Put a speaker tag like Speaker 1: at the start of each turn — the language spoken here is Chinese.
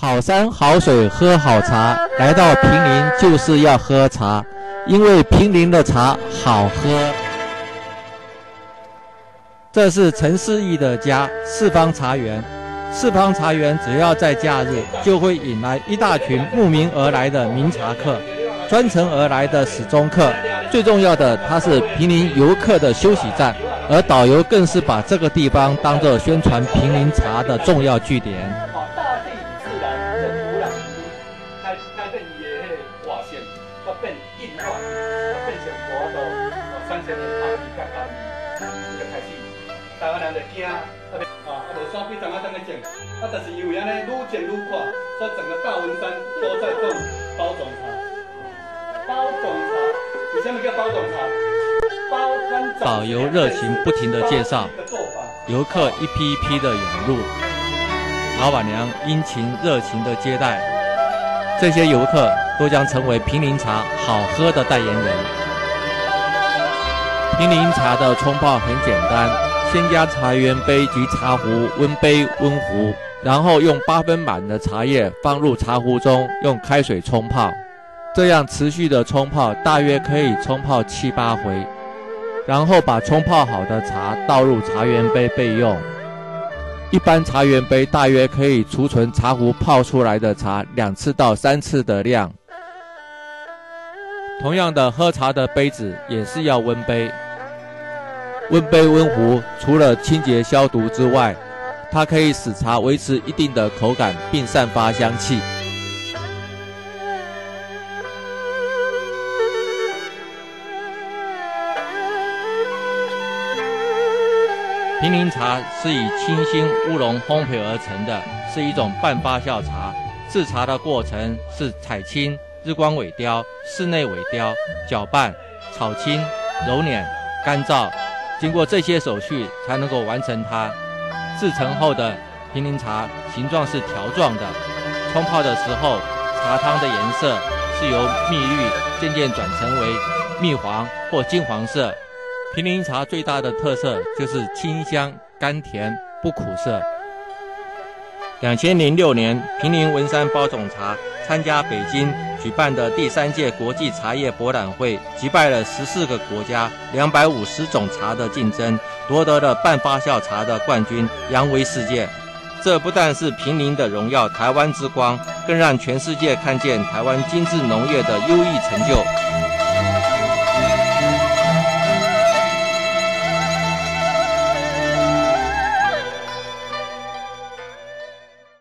Speaker 1: 好山好水喝好茶，来到坪林就是要喝茶，因为坪林的茶好喝。这是陈思义的家四方茶园，四方茶园只要在假日，就会引来一大群慕名而来的名茶客，专程而来的始终客。最重要的，它是坪林游客的休息站，而导游更是把这个地方当作宣传坪林茶的重要据点。
Speaker 2: 台湾人就惊，无山比长啊，等个种，但是因为安尼愈种愈快，所以整个大文山都在种包种茶。包种茶，为什么叫包种茶？
Speaker 1: 导游热情不停地介绍，游客一批一批的涌入，老板娘殷勤热情的接待，这些游客都将成为坪林茶好喝的代言人。坪林茶的冲泡很简单。先将茶圆杯及茶壶温杯温壶，然后用8分满的茶叶放入茶壶中，用开水冲泡。这样持续的冲泡，大约可以冲泡7、8回。然后把冲泡好的茶倒入茶圆杯备用。一般茶圆杯大约可以储存茶壶泡出来的茶2次到3次的量。同样的，喝茶的杯子也是要温杯。温杯温壶除了清洁消毒之外，它可以使茶维持一定的口感并散发香气。坪林茶是以清新乌龙烘焙而成的，是一种半发酵茶。制茶的过程是采青、日光萎凋、室内萎凋、搅拌、炒青、揉捻、干燥。经过这些手续才能够完成它。制成后的坪林茶形状是条状的，冲泡的时候，茶汤的颜色是由蜜绿渐渐转成为蜜黄或金黄色。坪林茶最大的特色就是清香、甘甜、不苦涩。2006年，坪林文山包种茶参加北京举办的第3届国际茶叶博览会，击败了14个国家250种茶的竞争，夺得了半发酵茶的冠军，扬威世界。这不但是坪林的荣耀，台湾之光，更让全世界看见台湾精致农业的优异成就。